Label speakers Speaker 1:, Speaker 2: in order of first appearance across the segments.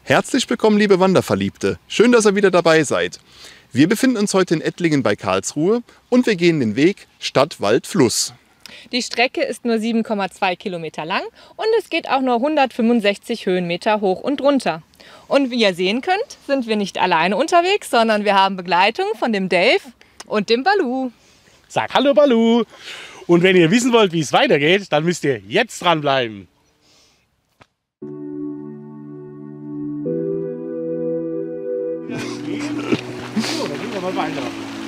Speaker 1: Herzlich willkommen, liebe Wanderverliebte. Schön, dass ihr wieder dabei seid. Wir befinden uns heute in Ettlingen bei Karlsruhe und wir gehen den Weg Stadt, Wald, Fluss.
Speaker 2: Die Strecke ist nur 7,2 Kilometer lang und es geht auch nur 165 Höhenmeter hoch und runter. Und wie ihr sehen könnt, sind wir nicht alleine unterwegs, sondern wir haben Begleitung von dem Dave und dem Balu.
Speaker 3: Sag hallo Balu! Und wenn ihr wissen wollt, wie es weitergeht, dann müsst ihr jetzt dranbleiben. So, dann gehen wir mal weiter.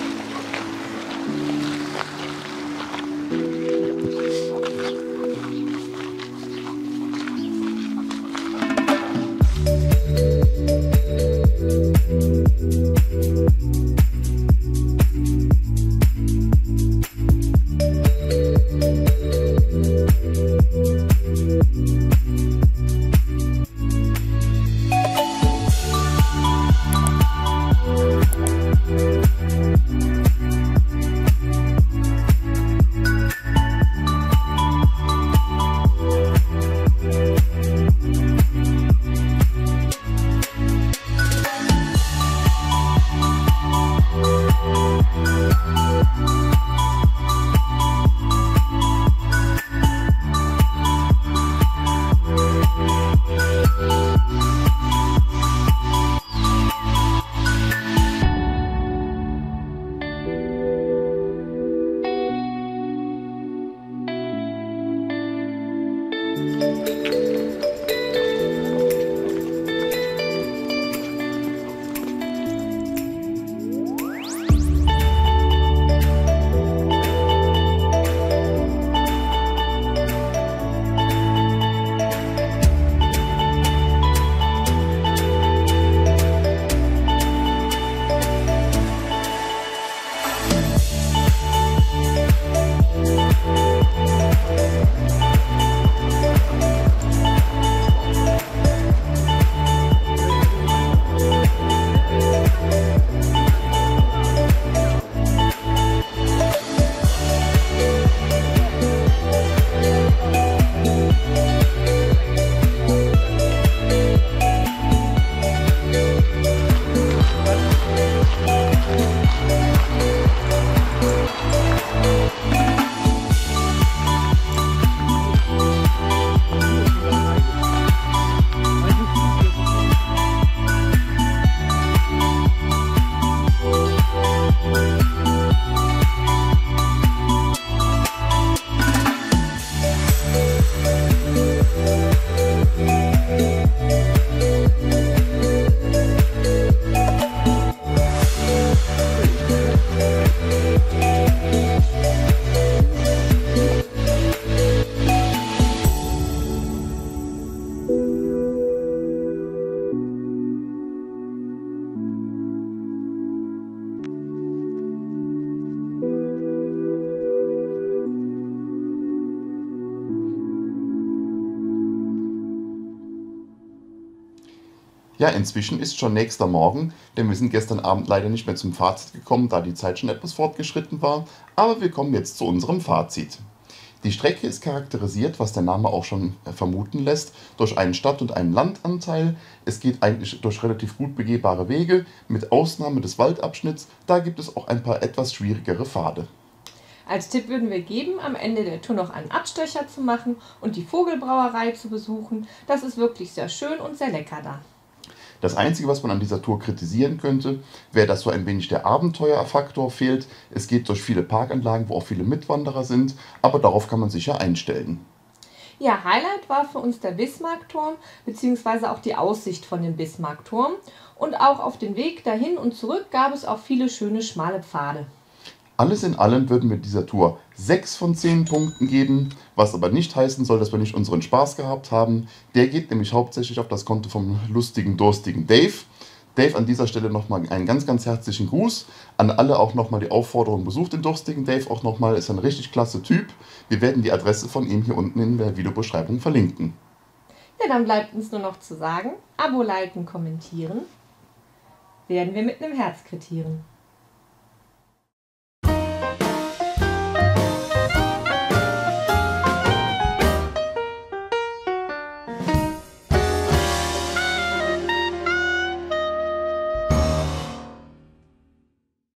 Speaker 1: Ja, inzwischen ist schon nächster Morgen, denn wir sind gestern Abend leider nicht mehr zum Fazit gekommen, da die Zeit schon etwas fortgeschritten war. Aber wir kommen jetzt zu unserem Fazit. Die Strecke ist charakterisiert, was der Name auch schon vermuten lässt, durch einen Stadt- und einen Landanteil. Es geht eigentlich durch relativ gut begehbare Wege, mit Ausnahme des Waldabschnitts. Da gibt es auch ein paar etwas schwierigere Pfade.
Speaker 2: Als Tipp würden wir geben, am Ende der Tour noch einen Abstecher zu machen und die Vogelbrauerei zu besuchen. Das ist wirklich sehr schön und sehr lecker da.
Speaker 1: Das Einzige, was man an dieser Tour kritisieren könnte, wäre, dass so ein wenig der Abenteuerfaktor fehlt. Es geht durch viele Parkanlagen, wo auch viele Mitwanderer sind, aber darauf kann man sich ja einstellen.
Speaker 2: Ja, Highlight war für uns der Bismarckturm bzw. auch die Aussicht von dem Bismarckturm. Und auch auf dem Weg dahin und zurück gab es auch viele schöne schmale Pfade.
Speaker 1: Alles in allem würden wir dieser Tour 6 von 10 Punkten geben, was aber nicht heißen soll, dass wir nicht unseren Spaß gehabt haben. Der geht nämlich hauptsächlich auf das Konto vom lustigen, durstigen Dave. Dave, an dieser Stelle nochmal einen ganz, ganz herzlichen Gruß. An alle auch nochmal die Aufforderung, besucht den durstigen Dave auch nochmal, ist ein richtig klasse Typ. Wir werden die Adresse von ihm hier unten in der Videobeschreibung verlinken.
Speaker 2: Ja, dann bleibt uns nur noch zu sagen, Abo, liken, kommentieren, werden wir mit einem Herz quittieren.